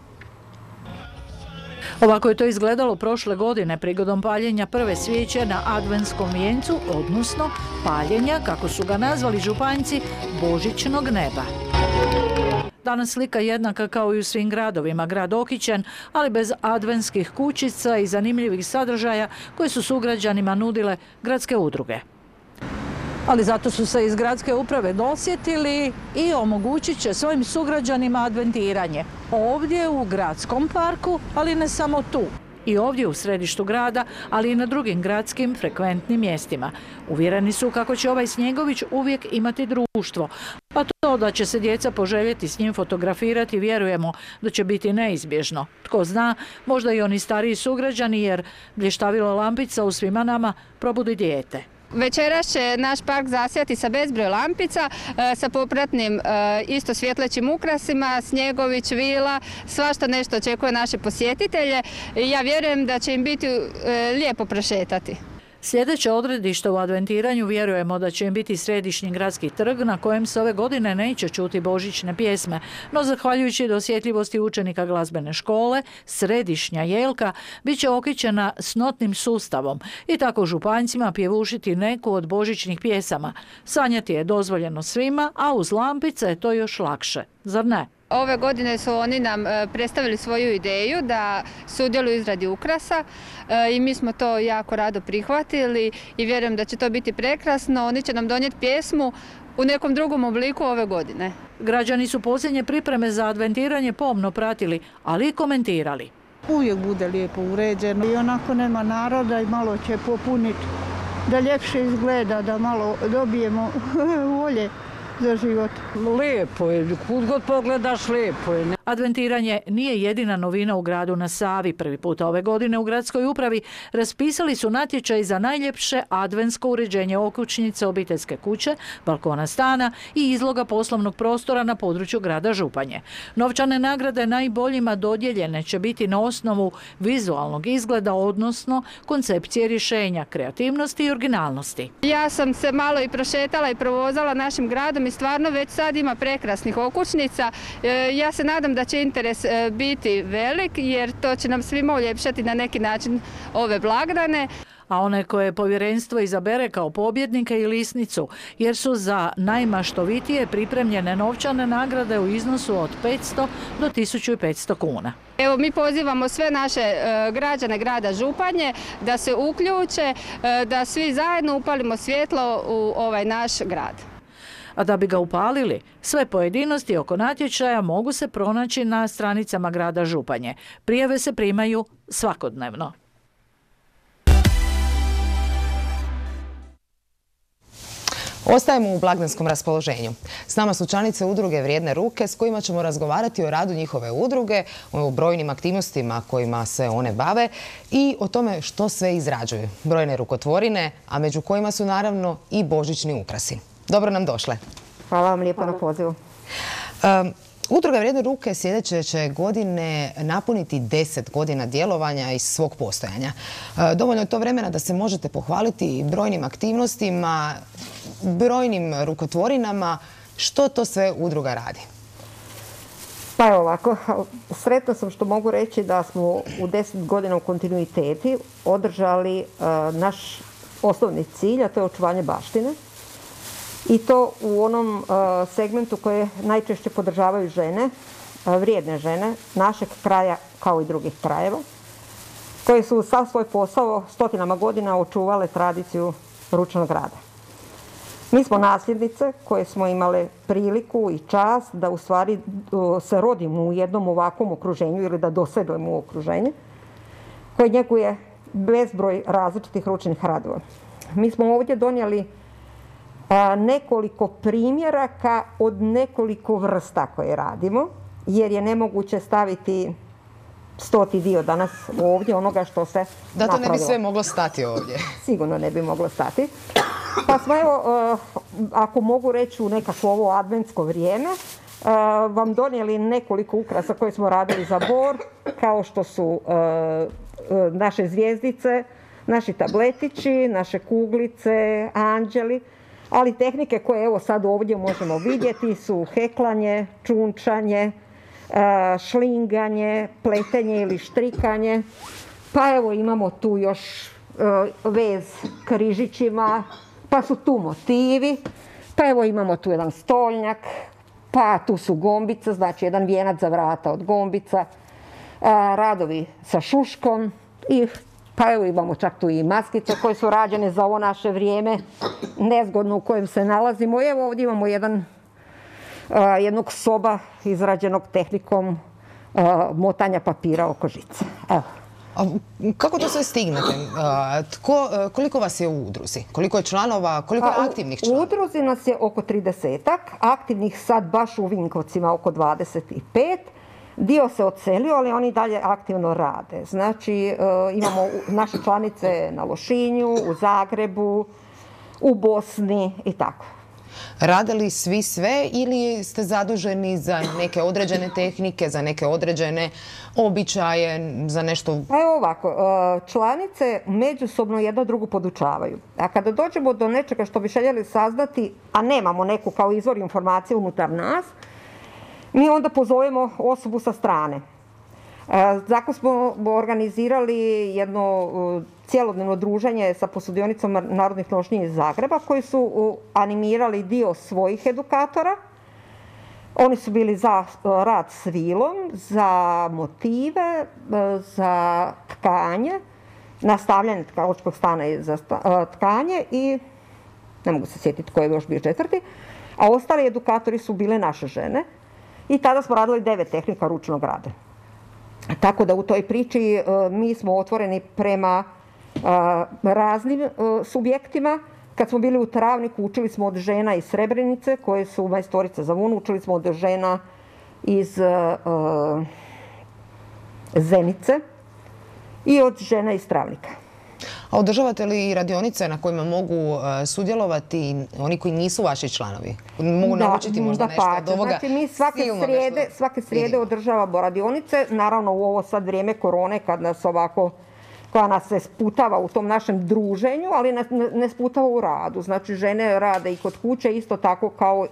Ovako je to izgledalo prošle godine prigodom paljenja prve svijeće na adventskom vijencu, odnosno paljenja, kako su ga nazvali Županjci, božićnog neba. Danas slika jednaka kao i u svim gradovima, grad okićen, ali bez adventskih kućica i zanimljivih sadržaja koje su sugrađanima nudile gradske udruge. Ali zato su se iz gradske uprave dosjetili i omogućit će svojim sugrađanima adventiranje. Ovdje u gradskom parku, ali ne samo tu. I ovdje u središtu grada, ali i na drugim gradskim frekventnim mjestima. Uvjereni su kako će ovaj Snjegović uvijek imati društvo. A to da će se djeca poželjeti s njim fotografirati, vjerujemo da će biti neizbježno. Tko zna, možda i oni stariji sugrađani, jer blještavilo lampica u svima nama probudi dijete. Večeras će naš park zasjati sa bezbroj lampica, sa popratnim isto svjetlećim ukrasima, Snjegović, vila, svašta nešto očekuje naše posjetitelje. Ja vjerujem da će im biti lijepo prošetati. Sljedeće odredište u adventiranju vjerujemo da će im biti središnji gradski trg na kojem se ove godine neće čuti božićne pjesme, no zahvaljujući dosjetljivosti učenika glazbene škole, središnja jelka bit će okićena s notnim sustavom i tako Županjcima pjevušiti neku od božićnih pjesama. Sanjati je dozvoljeno svima, a uz lampice je to još lakše, zar ne? Ove godine su oni nam predstavili svoju ideju da sudjeluju u izradi ukrasa i mi smo to jako rado prihvatili i vjerujem da će to biti prekrasno. Oni će nam donijeti pjesmu u nekom drugom obliku ove godine. Građani su posljednje pripreme za adventiranje pomno pratili, ali i komentirali. Uvijek bude lijepo uređeno i onako nema naroda i malo će popuniti da ljepše izgleda, da malo dobijemo volje za život. Lijepo je, kud god pogledaš lijepo je. Adventiranje nije jedina novina u gradu na Savi. Prvi puta ove godine u gradskoj upravi raspisali su natječaj za najljepše adventsko uređenje okućnice, obiteljske kuće, balkona stana i izloga poslovnog prostora na području grada Županje. Novčane nagrade najboljima dodijeljene će biti na osnovu vizualnog izgleda, odnosno koncepcije rješenja, kreativnosti i originalnosti. Ja sam se malo i prošetala i provozala našim gradom i stvarno već sad ima prekrasnih okućnica. Ja se nadam da će interes biti velik jer to će nam svima uljepšati na neki način ove blagdane. A one koje povjerenstvo izabere kao pobjednike i lisnicu, jer su za najmaštovitije pripremljene novčane nagrade u iznosu od 500 do 1500 kuna. Evo, mi pozivamo sve naše građane grada Županje da se uključe, da svi zajedno upalimo svjetlo u ovaj naš grad. A da bi ga upalili, sve pojedinosti oko natječaja mogu se pronaći na stranicama grada Županje. Prijave se primaju svakodnevno. Ostajemo u blagdanskom raspoloženju. S nama su članice udruge Vrijedne ruke s kojima ćemo razgovarati o radu njihove udruge, o brojnim aktivnostima kojima se one bave i o tome što sve izrađuju. Brojne rukotvorine, a među kojima su naravno i božićni ukrasi. Dobro nam došle. Hvala vam lijepo na pozivu. Udruga Vrijedne ruke sljedeće će godine napuniti 10 godina djelovanja iz svog postojanja. Dovoljno je to vremena da se možete pohvaliti brojnim aktivnostima, brojnim rukotvorinama. Što to sve udruga radi? Pa evo ovako, sretna sam što mogu reći da smo u 10 godina u kontinuiteti održali naš osnovni cilj, a to je očuvanje baštine. I to u onom segmentu koje najčešće podržavaju žene, vrijedne žene, našeg kraja kao i drugih krajeva, koje su sav svoj posao stotinama godina očuvale tradiciju ručnog rada. Mi smo nasljednice koje smo imale priliku i čast da u stvari se rodimo u jednom ovakvom okruženju ili da doseglemo u okruženje koje njeguje bezbroj različitih ručnih radova. Mi smo ovdje donijeli nekoliko primjeraka od nekoliko vrsta koje radimo, jer je nemoguće staviti 100. dio danas ovdje onoga što se napravilo. Da to ne bi sve moglo stati ovdje. Sigurno ne bi moglo stati. Pa smo evo, ako mogu reći u nekako ovo adventsko vrijeme, vam donijeli nekoliko ukrasa koje smo radili za Bor, kao što su naše zvijezdice, naši tabletići, naše kuglice, anđeli, ali tehnike koje evo sad ovdje možemo vidjeti su heklanje, čunčanje, šlinganje, pletenje ili štrikanje. Pa evo imamo tu još vez križićima, pa su tu motivi, pa evo imamo tu jedan stolnjak, pa tu su gombice, znači jedan vijenac za vrata od gombica, radovi sa šuškom i pa evo imamo čak tu i maskice koje su rađene za ovo naše vrijeme nezgodno u kojem se nalazimo. Evo ovdje imamo jednog soba izrađenog tehnikom motanja papira oko žice. Evo. Kako to sve stignete? Koliko vas je u udruzi? Koliko je članova? Koliko je aktivnih članova? U udruzi nas je oko 30-ak, aktivnih sad baš u Vinkovcima oko 25. Dio se odselio, ali oni dalje aktivno rade. Znači, imamo naše članice na Lošinju, u Zagrebu, u Bosni i tako. Rade li svi sve ili ste zaduženi za neke određene tehnike, za neke određene običaje, za nešto? Pa evo ovako, članice međusobno jedna drugu podučavaju. A kada dođemo do nečega što bi željeli saznati, a nemamo neku kao izvor informacije unutar nas, mi onda pozovemo osobu sa strane. Zato smo organizirali jedno cjelodnevno druženje sa posudionicom Narodnih nošnji iz Zagreba koji su animirali dio svojih edukatora. Oni su bili za rad s vilom, za motive, za tkanje, nastavljanje tkalačkog stana za tkanje i ne mogu se sjetiti tko je još bio četvrti, a ostali edukatori su bile naše žene i tada smo radili 9 tehnika ručnog rada. Tako da u toj priči mi smo otvoreni prema raznim subjektima. Kad smo bili u Travniku učili smo od žena iz Srebrenice koje su majstorice za vunu, učili smo od žena iz Zenice i od žena iz Travnika. A održavate li radionice na kojima mogu sudjelovati oni koji nisu vaši članovi? Mogu naučiti možda nešto od ovoga? Znači mi svake srijede održavamo radionice, naravno u ovo sad vrijeme korone kad nas ovako, koja nas se sputava u tom našem druženju, ali ne sputava u radu. Znači žene rade i kod kuće isto tako kao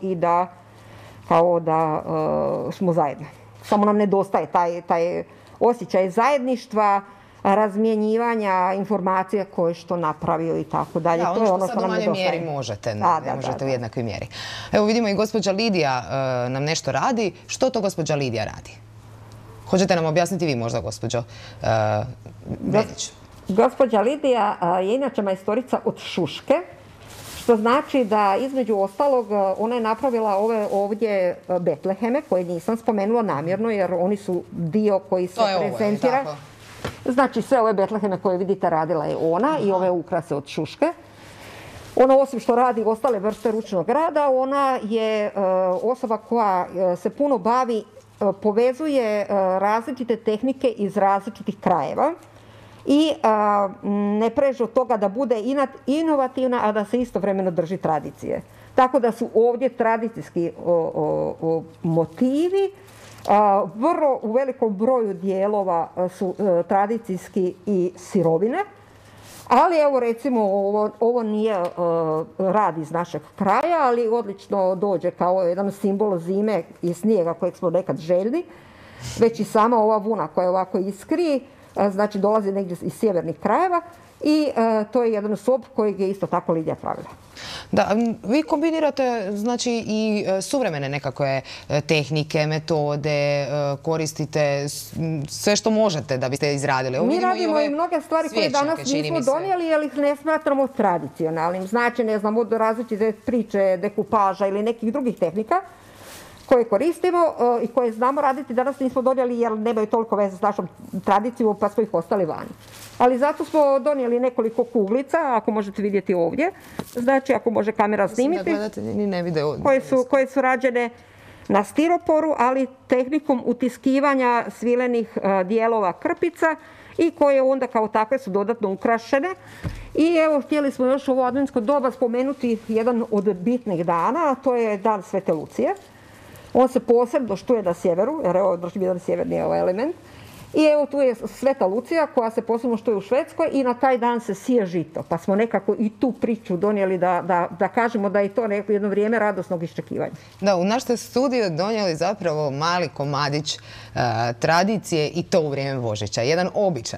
da smo zajedno. Samo nam nedostaje taj osjećaj zajedništva, razmjenjivanja informacija koje što napravio i tako dalje. Da, ono što sad u manjoj mjeri možete, ne možete u jednakoj mjeri. Evo vidimo i gospođa Lidija nam nešto radi. Što to gospođa Lidija radi? Hoćete nam objasniti vi možda, gospođo Bredić? Gospođa Lidija je inače majstorica od šuške, što znači da između ostalog ona je napravila ove ovdje betleheme koje nisam spomenula namjerno jer oni su dio koji se prezentira. Znači sve ove betleheme koje vidite radila je ona i ove ukrase od šuške. Ona osim što radi ostale vrste ručnog rada, ona je osoba koja se puno bavi, povezuje različite tehnike iz različitih krajeva i ne preže od toga da bude inovativna, a da se istovremeno drži tradicije. Tako da su ovdje tradicijski motivi, vrlo u velikom broju dijelova su tradicijski i sirovine, ali evo recimo ovo nije rad iz našeg kraja, ali odlično dođe kao jedan simbol zime i snijega kojeg smo nekad željni, već i sama ova vuna koja ovako iskri, znači dolazi negdje iz sjevernih krajeva i to je jedan sob kojeg je isto tako Lidija pravila. Da, vi kombinirate znači i suvremene nekakve tehnike, metode, koristite sve što možete da biste izradili. Mi radimo i mnoge stvari koje danas nismo donijeli, jer ih ne smatramo tradicionalnim. Znači, ne znam, od različite priče, dekupaža ili nekih drugih tehnika koje koristimo i koje znamo raditi, danas nismo donijeli jer nemaju toliko veze s našom tradicijom, pa smo ih ostali vani. Ali zato smo donijeli nekoliko kuglica, ako možete vidjeti ovdje, znači ako može kamera snimiti, koje su rađene na stiroporu, ali tehnikom utiskivanja svilenih dijelova krpica i koje onda kao takve su dodatno ukrašene. I evo, htjeli smo još ovo adventsko doba spomenuti jedan od bitnih dana, a to je Dan Svete Lucije. On se posebno štuje na sjeveru, jer evo držim jedan sjeverni element. I evo tu je Sveta Lucija koja se posebno štuje u Švedskoj i na taj dan se sije žito. Pa smo nekako i tu priču donijeli da kažemo da je to jedno vrijeme radosnog iščekivanja. Da, u naš ste studiju donijeli zapravo mali komadić tradicije i to u vrijeme Božića. Jedan običaj.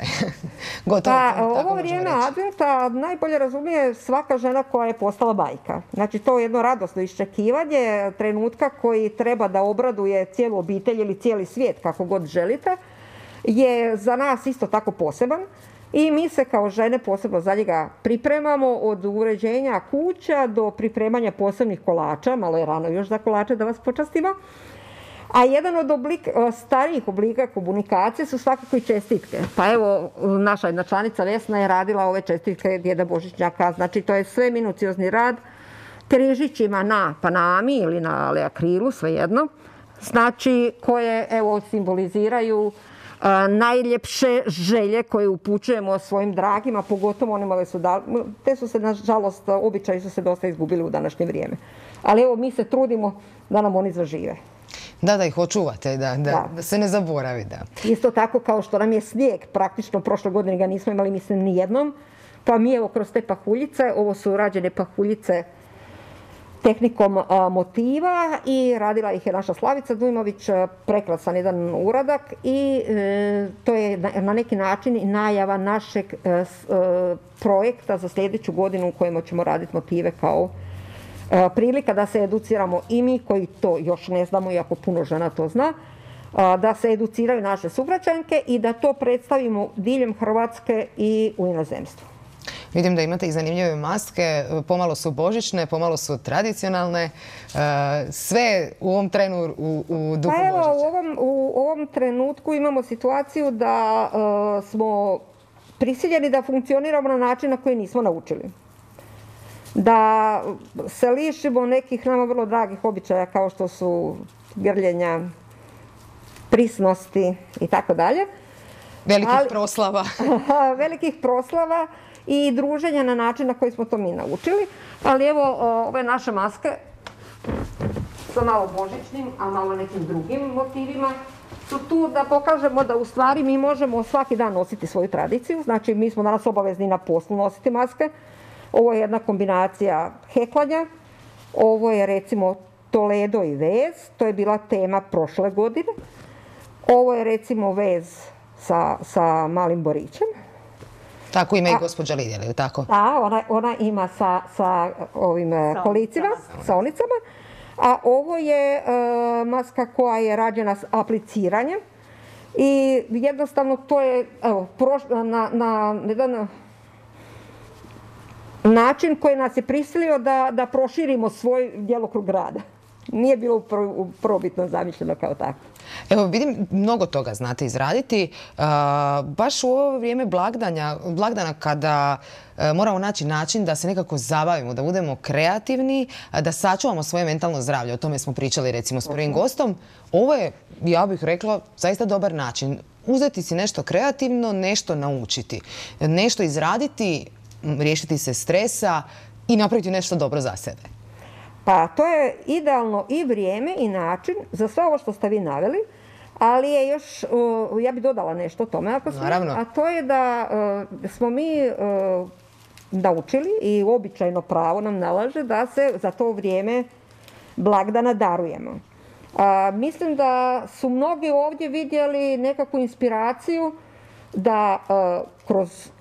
Ovo vrijeme Adventa najbolje razumije svaka žena koja je postala majka. Znači to je jedno radosno iščekivanje trenutka koji treba da obraduje cijelu obitelj ili cijeli svijet, kako god želite, je za nas isto tako poseban i mi se kao žene posebno za njega pripremamo od uređenja kuća do pripremanja posebnih kolača, malo je rano još za kolače da vas počastimo, a jedan od starijih oblika komunikacije su svakako i čestitke. Pa evo, naša jedna članica Vesna je radila ove čestitke Djeda Božićnjaka, znači to je sve minuciozni rad, križićima na panami ili na akrilu, svejedno, znači koje evo simboliziraju najljepše želje koje upućujemo svojim dragima, pogotovo onima te su se, nažalost, običaji su se dosta izgubili u današnje vrijeme. Ali evo, mi se trudimo da nam oni zažive. Da ih očuvate, da se ne zaboravi. Isto tako kao što nam je snijeg, praktično prošle godine ga nismo imali, mislim, ni jednom, pa mi evo kroz te pahuljice, ovo su rađene pahuljice tehnikom motiva i radila ih je naša Slavica Dujmović, prekrasan jedan uradak i to je na neki način i najava našeg projekta za sljedeću godinu u kojem ćemo raditi motive kao prilika da se educiramo i mi koji to još ne znamo, iako puno žena to zna, da se educiraju naše sugrađanke i da to predstavimo diljem Hrvatske i u inozemstvu. Vidim da imate i zanimljive maske, pomalo su božićne, pomalo su tradicionalne, sve u ovom trenu u duhu Božića. U ovom trenutku imamo situaciju da smo prisiljeni da funkcioniramo na način na koji nismo naučili. Da se lišimo nekih nama vrlo dragih običaja kao što su grljenja, prisnosti i tako dalje. Velikih proslava i druženja na način na koji smo to mi naučili. Ali evo, ove naše maske sa malo božićnim, a malo nekim drugim motivima su tu da pokažemo da u stvari mi možemo svaki dan nositi svoju tradiciju. Znači, mi smo danas obavezni na poslu nositi maske. Ovo je jedna kombinacija heklanja. Ovo je recimo Toledo i vez. To je bila tema prošle godine. Ovo je recimo vez sa malim borićem. Tako ima i gospođa Lidija, ili tako? Da, ona ima sa ovim kolicima, sa onicama. A ovo je maska koja je rađena s apliciranjem. I jednostavno to je na jedan način koji nas je prisilio da proširimo svoj djelokrug rada. Nije bilo prvobitno zamišljeno kao tako. Evo, vidim, mnogo toga znate izraditi. Baš u ovo vrijeme blagdana kada moramo naći način da se nekako zabavimo, da budemo kreativni, da sačuvamo svoje mentalno zdravlje. O tome smo pričali recimo s prvim gostom. Ovo je, ja bih rekla, zaista dobar način. Uzeti si nešto kreativno, nešto naučiti. Nešto izraditi, riješiti se stresa i napraviti nešto dobro za sebe. Pa to je idealno i vrijeme i način za sve ovo što ste vi naveli, ali je još, ja bih dodala nešto o tome, a to je da smo mi naučili i običajno pravo nam nalaže da se za to vrijeme blagdana darujemo. Mislim da su mnogi ovdje vidjeli nekakvu inspiraciju da kroz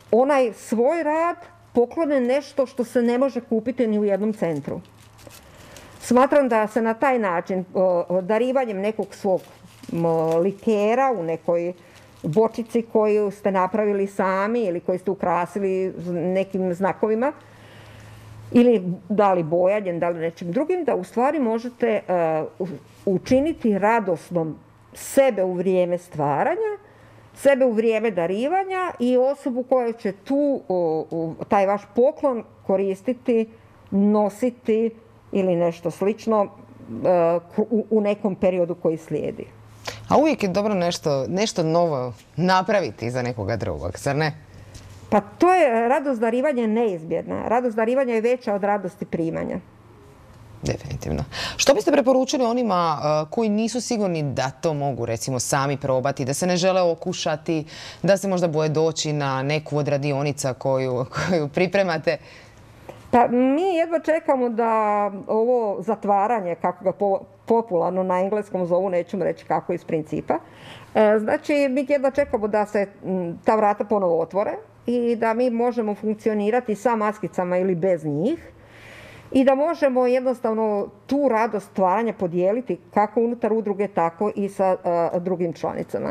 onaj svoj rad poklone nešto što se ne može kupiti ni u jednom centru. Smatram da se na taj način, darivanjem nekog svog likera u nekoj bočici koju ste napravili sami ili koju ste ukrasili nekim znakovima, ili dali bojanjem, dali nečim drugim, da u stvari možete učiniti radosnom sebe u vrijeme stvaranja, sebe u vrijeme darivanja i osobu koja će taj vaš poklon koristiti, nositi ili nešto slično u nekom periodu koji slijedi. A uvijek je dobro nešto novo napraviti za nekoga drugog, zar ne? Pa to je, radost darivanja je neizbjedna. Radost darivanja je veća od radosti primanja. Definitivno. Što biste preporučili onima koji nisu sigurni da to mogu recimo sami probati, da se ne žele okušati, da se možda boje doći na neku od radionica koju pripremate? Pa mi jedva čekamo da ovo zatvaranje, kako ga popularno na engleskom zovu, nećemo reći kako iz principa, znači mi jedva čekamo da se ta vrata ponovo otvore i da mi možemo funkcionirati sa maskicama ili bez njih i da možemo jednostavno tu radost stvaranja podijeliti kako unutar udruge, tako i sa drugim članicama.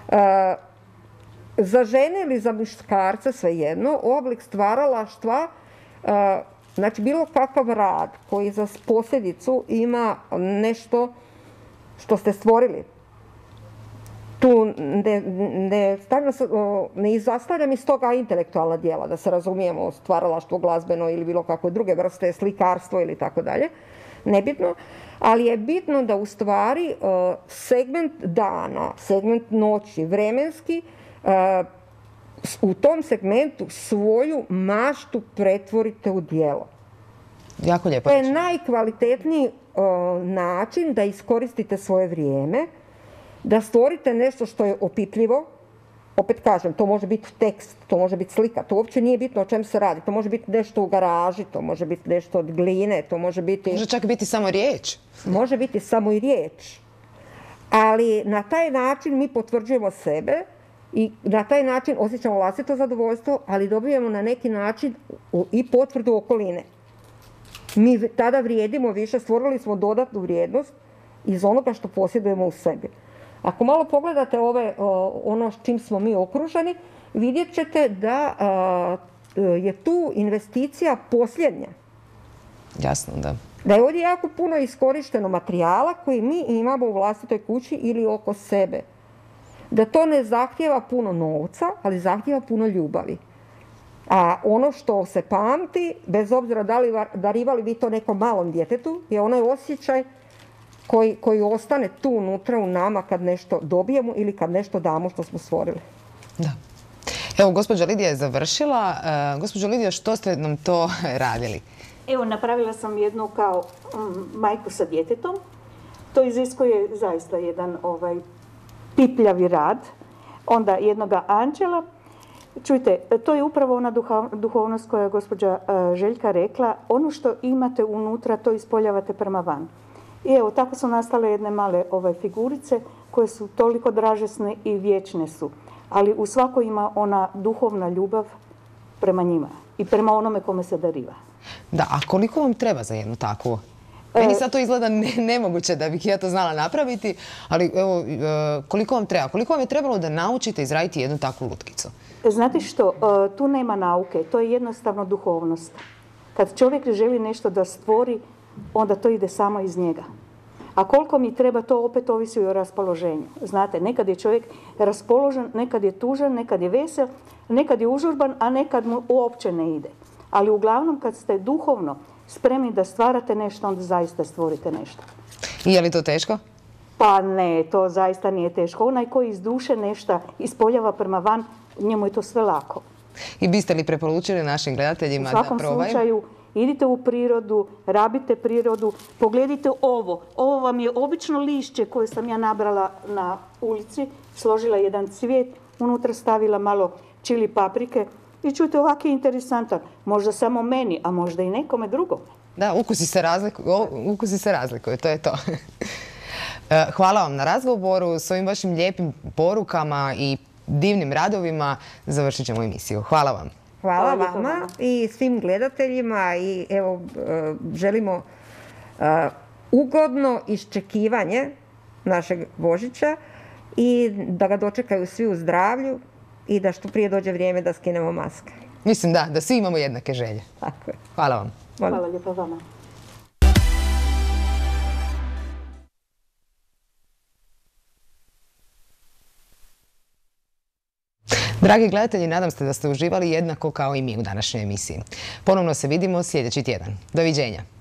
Za žene ili za muškarce svejedno, oblik stvaralaštva, znači bilo kakav rad koji za posljedicu ima nešto što ste stvorili. Tu ne izostavljam iz toga intelektualna djela, da se razumijemo, stvaralaštvo glazbeno ili bilo kakve druge vrste, slikarstvo ili tako dalje, nebitno, ali je bitno da u stvari segment dana, segment noći, vremenski, u tom segmentu svoju maštu pretvorite u djelo. Jako lijepo. To je najkvalitetniji način da iskoristite svoje vrijeme, da stvorite nešto što je opipljivo. Opet kažem, to može biti tekst, to može biti slika, to uopće nije bitno o čem se radi. To može biti nešto u garaži, to može biti nešto od gline, to može biti... Može čak biti samo riječ. Može biti samo i riječ. Ali na taj način mi potvrđujemo sebe i na taj način osjećamo vlastito zadovoljstvo, ali dobijemo na neki način i potvrdu okoline. Mi tada vrijedimo više, stvorili smo dodatnu vrijednost iz onoga što posjedujemo u sebi. Ako malo pogledate ono s čim smo mi okruženi, vidjet ćete da je tu investicija posljednja. Jasno, da. Da je ovdje jako puno iskorišteno materijala koji mi imamo u vlastitoj kući ili oko sebe. Da to ne zahtijeva puno novca, ali zahtijeva puno ljubavi. A ono što se pamti, bez obzira da li darivali vi to nekom malom djetetu, je onaj osjećaj koji ostane tu unutra u nama kad nešto dobijemo ili kad nešto damo što smo stvorili. Da. Evo, gospođa Lidija je završila. Gospođo Lidija, što ste nam to radili? Evo, napravila sam jednu kao majku sa djetetom. To iziskuje zaista jedan pipljavi rad. Onda jednoga anđela. Čujte, to je upravo ona duhovnost koja je gospođa Željka rekla. Ono što imate unutra, to ispoljavate prema van. I evo, tako su nastale jedne male figurice koje su toliko dražesne i vječne su. Ali u svakoj ima ona duhovna ljubav prema njima i prema onome kome se dariva. Da, a koliko vam treba za jednu takvu? Meni sad to izgleda nemoguće da bih ja to znala napraviti, ali evo, koliko vam treba? Koliko vam je trebalo da naučite izraditi jednu takvu lutkicu? Znate što, tu nema nauke, to je jednostavno duhovnost. Kad čovjek želi nešto da stvori, onda to ide samo iz njega. A koliko mi treba, to opet ovisi o raspoloženju. Znate, nekad je čovjek raspoložen, nekad je tužan, nekad je vesel, nekad je užurban, a nekad mu uopće ne ide. Ali uglavnom kad ste duhovno spremni da stvarate nešto, onda zaista stvorite nešto. I je li to teško? Pa ne, to zaista nije teško. Onaj koji iz duše nešto ispoljava prema van, njemu je to sve lako. I biste li preporučili našim gledateljima da probaju? U svakom slučaju, idite u prirodu, rabite prirodu, pogledajte ovo. Ovo vam je obično lišće koje sam ja nabrala na ulici, složila jedan cvijet, unutra stavila malo čili paprike i čujte, ovak je interesantan. Možda samo meni, a možda i nekome drugome. Da, ukusi se razlikuju, to je to. Hvala vam na razgovoru, s ovim vašim lijepim porukama i divnim radovima završit ćemo emisiju. Hvala vam. Hvala vama i svim gledateljima i evo želimo ugodno iščekivanje našeg Božića i da ga dočekaju svi u zdravlju i da što prije dođe vrijeme da skinemo maske. Mislim da svi imamo jednake želje. Tako je. Hvala vam. Hvala lijepo vama. Dragi gledatelji, nadam se da ste uživali jednako kao i mi u današnjoj emisiji. Ponovno se vidimo sljedeći tjedan. Doviđenja.